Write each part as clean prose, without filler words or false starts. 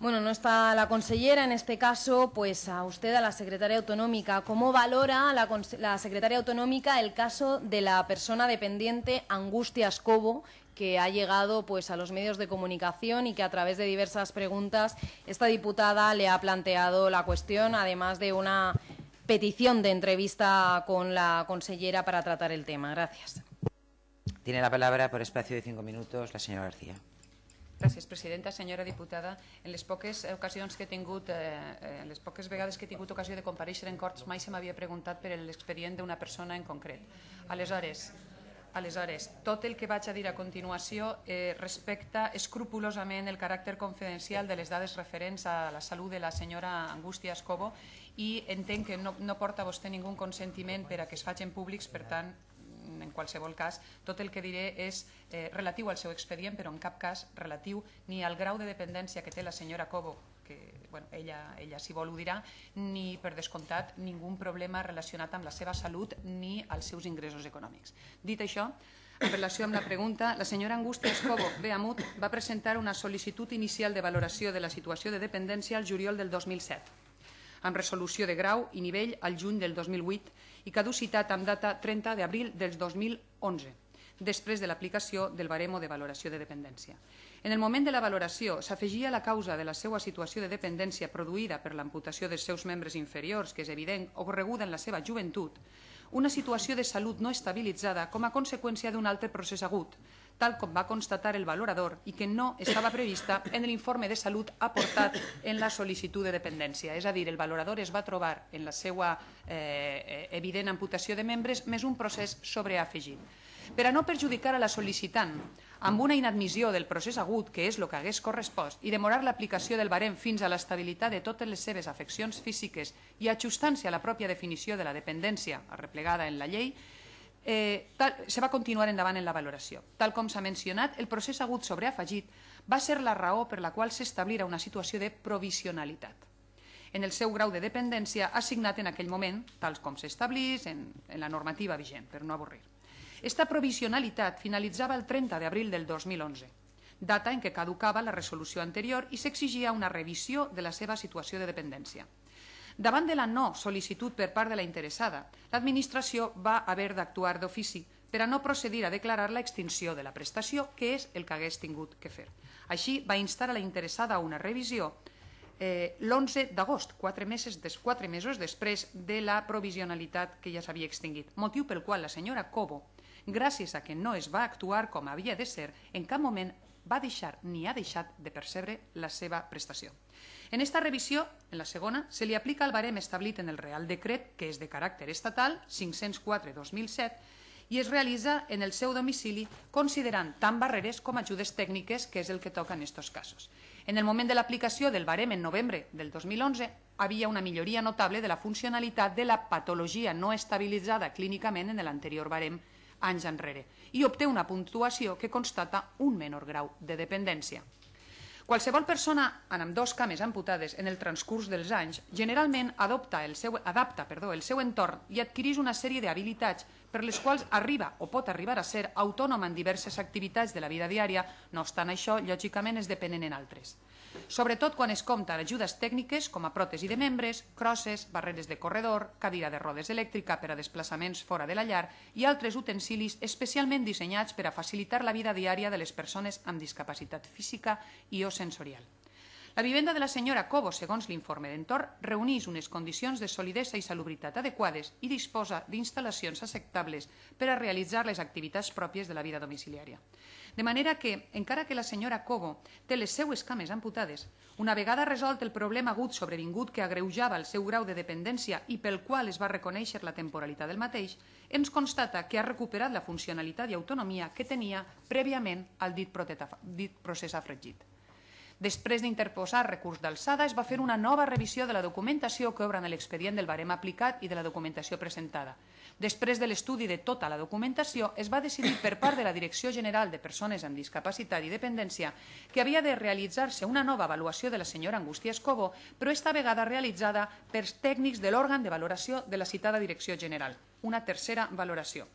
Bueno, no está la consellera, en este caso, pues a usted, a la secretaria autonómica. ¿Cómo valora la secretaria autonómica el caso de la persona dependiente Angustias Cobo, que ha llegado pues a los medios de comunicación y que a través de diversas preguntas esta diputada le ha planteado la cuestión, además de una petición de entrevista con la consellera para tratar el tema? Gracias. Tiene la palabra, por espacio de 5 minutos, la señora García. Gràcies, presidenta. Senyora diputada, en les poques ocasions que he tingut, en les poques vegades que he tingut ocasió de comparèixer en Corts, mai se m'havia preguntat per l'expedient d'una persona en concret. Aleshores, tot el que vaig a dir a continuació respecta escrupulosament el caràcter confidencial de les dades referents a la salut de la senyora Angustias Cobo i entenc que no porta vostè ningú consentiment per a que es facin públics, per tant, en qualsevol cas, tot el que diré és relatiu al seu expedient, però en cap cas relatiu ni al grau de dependència que té la senyora Cobo, que ella si vol ho dirà, ni per descomptat ningú problema relacionat amb la seva salut ni als seus ingressos econòmics. Dit això, en relació amb la pregunta, la senyora Angustias Cobo Beamut va presentar una sol·licitud inicial de valoració de la situació de dependència al juliol del 2007, amb resolució de grau i nivell al juny del 2008 i caducitat amb data 30 d'abril del 2011, després de l'aplicació del baremo de valoració de dependència. En el moment de la valoració s'afegia la causa de la seva situació de dependència produïda per l'amputació dels seus membres inferiors, que és evident, ocorreguda en la seva joventut, una situació de salut no estabilitzada com a conseqüència d'un altre procés agut, tal com va constatar el valorador i que no estava prevista en l'informe de salut aportat en la sol·licitud de dependència. És a dir, el valorador es va trobar en la seva evident amputació de membres més un procés sobreafegit. Per a no perjudicar a la sol·licitant amb una inadmissió del procés agut, que és el que hagués correspost, i demorar l'aplicació del barem fins a l'estabilitat de totes les seves afeccions físiques i ajustant-se a la pròpia definició de la dependència arreplegada en la llei, se va continuar endavant en la valoració. Tal com s'ha mencionat, el procés agut sobreafegit va ser la raó per la qual s'establirà una situació de provisionalitat en el seu grau de dependència assignat en aquell moment, tal com s'establís en la normativa vigent, per no avorrir. Esta provisionalitat finalitzava el 30 d'abril del 2011, data en què caducava la resolució anterior i s'exigia una revisió de la seva situació de dependència. Davant de la no sol·licitud per part de la interessada, l'administració va haver d'actuar d'ofici per a no procedir a declarar l'extinció de la prestació, que és el que hagués tingut que fer. Així, va instar a la interessada a una revisió l'11 d'agost, 4 mesos després de la provisionalitat que ja s'havia extingit, motiu pel qual la senyora Cobo, gràcies a que no es va actuar com havia de ser, en cap moment va deixar ni ha deixat de percebre la seva prestació. En esta revisió, en la segona, se li aplica el barem establit en el Real Decret, que és de caràcter estatal, 504/2007, i es realitza en el seu domicili considerant tant barreres com ajudes tècniques, que és el que toca en aquests casos. En el moment de l'aplicació del barem en novembre del 2011, havia una milloria notable de la funcionalitat de la patologia no estabilitzada clínicament en l'anterior barem anys enrere i obté una puntuació que constata un menor grau de dependència. Qualsevol persona amb ambdós cames amputades en el transcurs dels anys generalment adapta el seu entorn i adquireix una sèrie d'habilitats per les quals arriba o pot arribar a ser autònoma en diverses activitats de la vida diària, no obstant això, lògicament és dependent en altres. Sobretot quan es compta d'ajudes tècniques com a pròtesi de membres, crosses, barreres de corredor, cadira de rodes elèctrica per a desplaçaments fora de la llar i altres utensilis especialment dissenyats per a facilitar la vida diària de les persones amb discapacitat física i o sensorial. La vivenda de la senyora Cobo, segons l'informe d'entorn, reuneix unes condicions de solidesa i salubritat adequades i disposa d'instal·lacions acceptables per a realitzar les activitats pròpies de la vida domiciliària. De manera que, encara que la senyora Cobo té les seues cames amputades, una vegada resolt el problema agut sobrevingut que agreujava el seu grau de dependència i pel qual es va reconèixer la temporalitat del mateix, ens constata que ha recuperat la funcionalitat i autonomia que tenia prèviament al dit procés afegit. Després d'interposar recurs d'alçada, es va fer una nova revisió de la documentació que obre en l'expedient del barem aplicat i de la documentació presentada. Després de l'estudi de tota la documentació, es va decidir per part de la Direcció General de Persones amb Discapacitat i Dependència que havia de realitzar-se una nova avaluació de la senyora Angustias Cobo, però esta vegada realitzada per tècnics de l'òrgan de valoració de la citada Direcció General, una tercera valoració.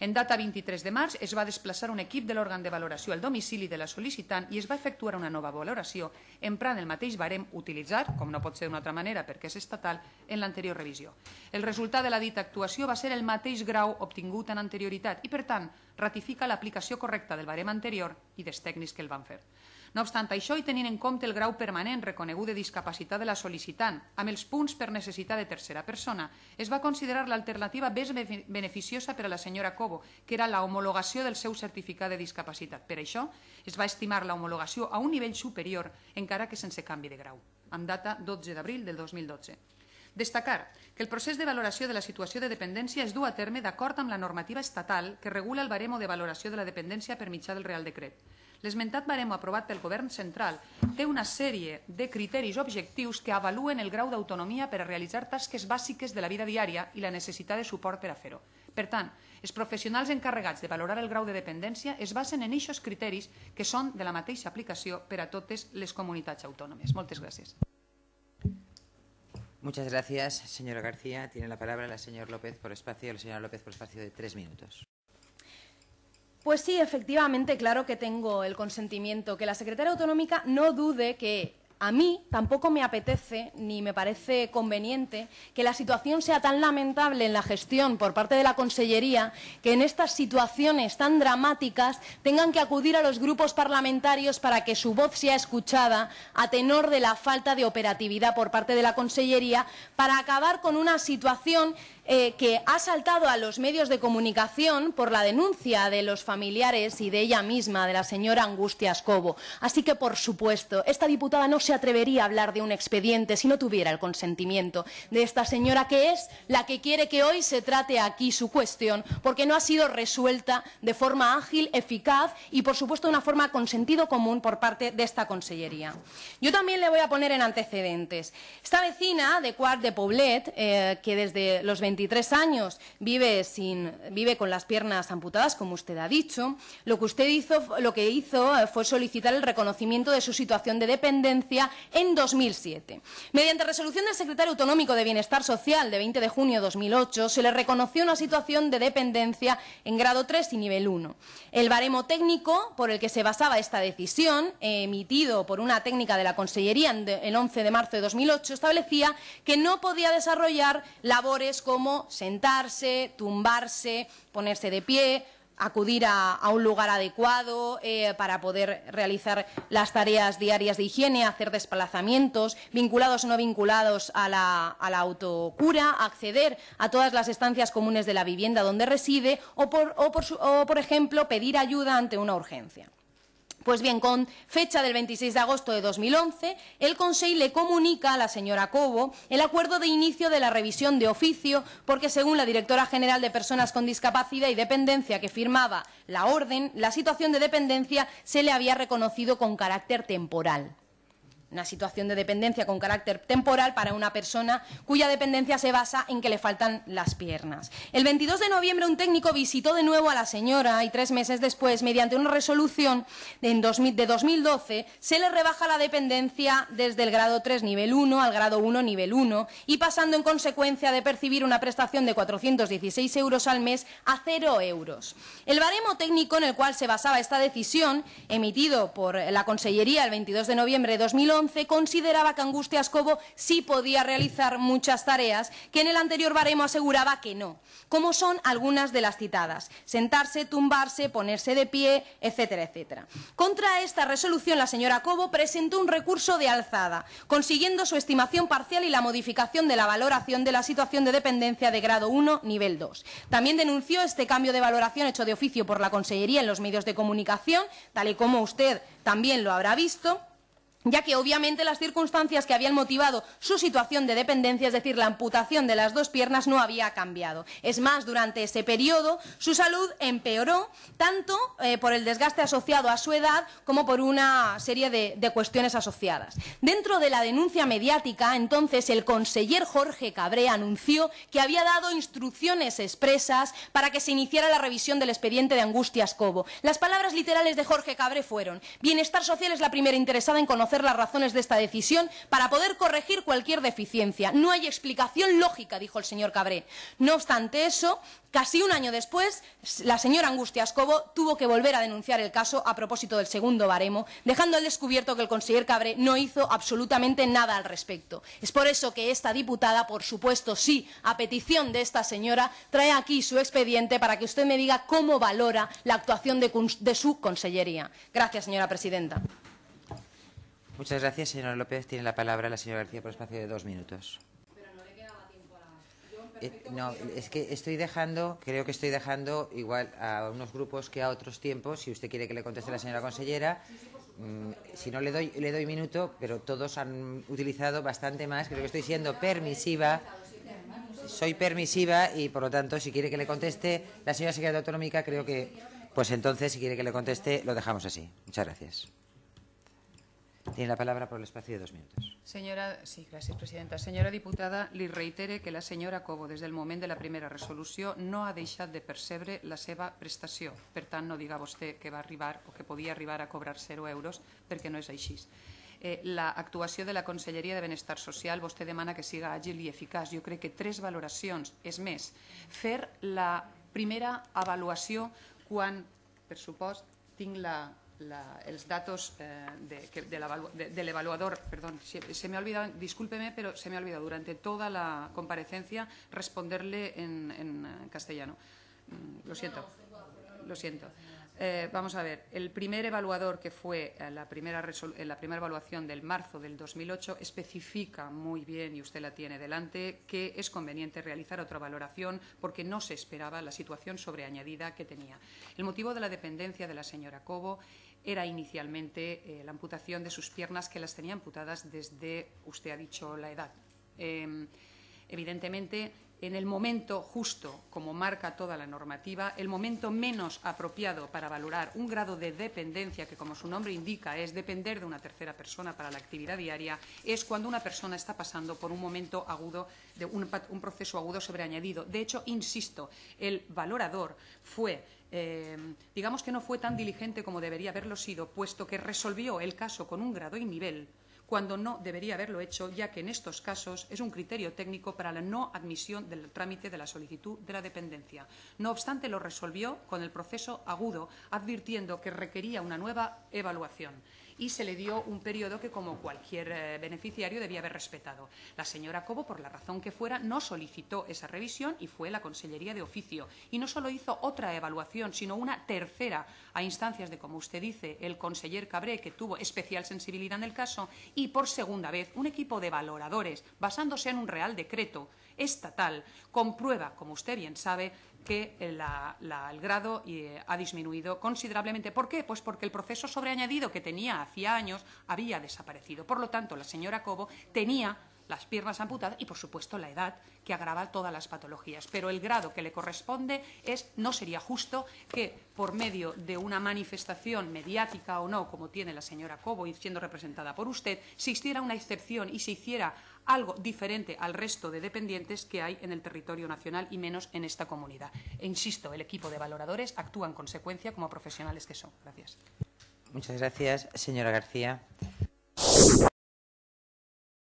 En data 23 de març es va desplaçar un equip de l'òrgan de valoració al domicili de la sol·licitant i es va efectuar una nova valoració emprant el mateix barem utilitzat, com no pot ser d'una altra manera perquè és estatal, en l'anterior revisió. El resultat de la dita actuació va ser el mateix grau obtingut en anterioritat i, per tant, ratifica l'aplicació correcta del barem anterior i dels tècnics que el van fer. No obstant això, i tenint en compte el grau permanent reconegut de discapacitat de la sol·licitant amb els punts per necessitat de tercera persona, es va considerar l'alternativa més beneficiosa per a la senyora Cobo, que era la homologació del seu certificat de discapacitat. Per això, es va estimar la homologació a un nivell superior, encara que sense canvi de grau, amb data 12 d'abril del 2012. Destacar que el procés de valoració de la situació de dependència es du a terme d'acord amb la normativa estatal que regula el baremo de valoració de la dependència per mitjà del Real Decret. L'esmentat baremo aprovat pel Govern central té una sèrie de criteris objectius que avaluen el grau d'autonomia per a realitzar tasques bàsiques de la vida diària i la necessitat de suport per a fer-ho. Per tant, els professionals encarregats de valorar el grau de dependència es basen en aquests criteris que són de la mateixa aplicació per a totes les comunitats autònomes. Moltes gràcies. Muchas gracias, señora García. Tiene la palabra la señora López por espacio, la señora López por espacio de 3 minutos. Pues sí, efectivamente, claro que tengo el consentimiento. Que la secretaria autonómica no dude que a mí tampoco me apetece ni me parece conveniente que la situación sea tan lamentable en la gestión por parte de la Consellería que en estas situaciones tan dramáticas tengan que acudir a los grupos parlamentarios para que su voz sea escuchada a tenor de la falta de operatividad por parte de la Consellería para acabar con una situación que ha saltado a los medios de comunicación por la denuncia de los familiares y de ella misma, de la señora Angustias Cobo. Así que, por supuesto, esta diputada no se atrevería a hablar de un expediente si no tuviera el consentimiento de esta señora, que es la que quiere que hoy se trate aquí su cuestión, porque no ha sido resuelta de forma ágil, eficaz y, por supuesto, de una forma con sentido común por parte de esta Consellería. Yo también le voy a poner en antecedentes. Esta vecina de Quart de Poblet, que desde los 23 años vive con las piernas amputadas, como usted ha dicho, lo que hizo fue solicitar el reconocimiento de su situación de dependencia en 2007. Mediante resolución del secretario autonómico de Bienestar Social de 20 de junio de 2008 se le reconoció una situación de dependencia en grado 3 y nivel 1. El baremo técnico por el que se basaba esta decisión, emitido por una técnica de la Consellería el 11 de marzo de 2008, establecía que no podía desarrollar labores como sentarse, tumbarse, ponerse de pie, acudir a un lugar adecuado para poder realizar las tareas diarias de higiene, hacer desplazamientos, vinculados o no vinculados a la autocura, acceder a todas las estancias comunes de la vivienda donde reside o, por ejemplo, pedir ayuda ante una urgencia. Pues bien, con fecha del 26 de agosto de 2011, el Consell le comunica a la señora Cobo el acuerdo de inicio de la revisión de oficio porque, según la directora general de Personas con Discapacidad y Dependencia que firmaba la orden, la situación de dependencia se le había reconocido con carácter temporal. Una situación de dependencia con carácter temporal para una persona cuya dependencia se basa en que le faltan las piernas. El 22 de noviembre un técnico visitó de nuevo a la señora y 3 meses después, mediante una resolución de 2012, se le rebaja la dependencia desde el grado 3 nivel 1 al grado 1 nivel 1 y pasando en consecuencia de percibir una prestación de 416 euros al mes a 0 euros. El baremo técnico en el cual se basaba esta decisión, emitido por la Consellería el 22 de noviembre de 2011, consideraba que Angustias Cobo sí podía realizar muchas tareas que en el anterior baremo aseguraba que no, como son algunas de las citadas: sentarse, tumbarse, ponerse de pie, etcétera, etcétera. Contra esta resolución, la señora Cobo presentó un recurso de alzada, consiguiendo su estimación parcial y la modificación de la valoración de la situación de dependencia de grado 1, nivel 2. También denunció este cambio de valoración hecho de oficio por la Consellería en los medios de comunicación, tal y como usted también lo habrá visto, ya que obviamente las circunstancias que habían motivado su situación de dependencia, es decir, la amputación de las 2 piernas, no había cambiado. Es más, durante ese periodo su salud empeoró, tanto por el desgaste asociado a su edad como por una serie de cuestiones asociadas. Dentro de la denuncia mediática, entonces, el conseller Jorge Cabré anunció que había dado instrucciones expresas para que se iniciara la revisión del expediente de Angustias Cobo. Las palabras literales de Jorge Cabré fueron: Bienestar Social es la primera interesada en conocer conocer las razones de esta decisión para poder corregir cualquier deficiencia. No hay explicación lógica, dijo el señor Cabré. No obstante eso, casi un año después, la señora Angustias Cobo tuvo que volver a denunciar el caso a propósito del segundo baremo, dejando al descubierto que el conseller Cabré no hizo absolutamente nada al respecto. Es por eso que esta diputada, por supuesto, sí, a petición de esta señora, trae aquí su expediente para que usted me diga cómo valora la actuación de su consellería. Gracias, señora presidenta. Muchas gracias, señora López. Tiene la palabra la señora García por espacio de 2 minutos. No, es que creo que estoy dejando igual a unos grupos que a otros tiempos. Si usted quiere que le conteste la señora consellera, si no le doy minuto, pero todos han utilizado bastante más. Creo que estoy siendo permisiva. Soy permisiva y, por lo tanto, si quiere que le conteste la señora secretaria autonómica, creo que, pues entonces, si quiere que le conteste, lo dejamos así. Muchas gracias. Tiene la palabra por el espacio de 2 minutos. Sí, gràcies, presidenta. Senyora diputada, li reitere que la senyora Cobo, des del moment de la primera resolució, no ha deixat de percebre la seva prestació. Per tant, no diga vostè que va arribar o que podia arribar a cobrar 0 euros, perquè no és així. L'actuació de la Conselleria de Benestar Social, vostè demana que siga àgil i eficaç. Jo crec que 3 valoracions, és més, fer la primera avaluació quan, per supost, tinc els datos del evaluador, perdón, se me ha olvidado, discúlpeme, pero se me ha olvidado durante toda la comparecencia responderle en castellano. Lo siento. Vamos a ver, el primer evaluador que fue en la primera evaluación del marzo del 2008 especifica muy bien, y usted la tiene delante, que es conveniente realizar otra valoración porque no se esperaba la situación sobreañadida que tenía. El motivo de la dependencia de la señora Cobo era inicialmente la amputación de sus piernas, que las tenía amputadas desde, usted ha dicho, la edad. Evidentemente, en el momento justo, como marca toda la normativa, el momento menos apropiado para valorar un grado de dependencia, que como su nombre indica es depender de una tercera persona para la actividad diaria, es cuando una persona está pasando por un momento agudo, un proceso agudo sobreañadido. De hecho, insisto, el valorador fue, digamos que no fue tan diligente como debería haberlo sido, puesto que resolvió el caso con un grado y nivel, cuando no debería haberlo hecho, ya que en estos casos es un criterio técnico para la no admisión del trámite de la solicitud de la dependencia. No obstante, lo resolvió con el proceso agudo, advirtiendo que requería una nueva evaluación y se le dio un periodo que, como cualquier beneficiario, debía haber respetado. La señora Cobo, por la razón que fuera, no solicitó esa revisión y fue la Consellería de Oficio. Y no solo hizo otra evaluación, sino una tercera a instancias de, como usted dice, el conseller Cabré, que tuvo especial sensibilidad en el caso, y por segunda vez un equipo de valoradores, basándose en un real decreto estatal, comprueba, como usted bien sabe, que el grado ha disminuido considerablemente. ¿Por qué? Pues porque el proceso sobreañadido que tenía hacía años había desaparecido. Por lo tanto, la señora Cobo tenía las piernas amputadas y, por supuesto, la edad, que agrava todas las patologías. Pero el grado que le corresponde no sería justo que, por medio de una manifestación mediática o no, como tiene la señora Cobo y siendo representada por usted, se hiciera una excepción y se hiciera algo diferente al resto de dependientes que hay en el territorio nacional y menos en esta comunidad. E insisto, el equipo de valoradores actúa en consecuencia como profesionales que son. Gracias. Muchas gracias, señora García.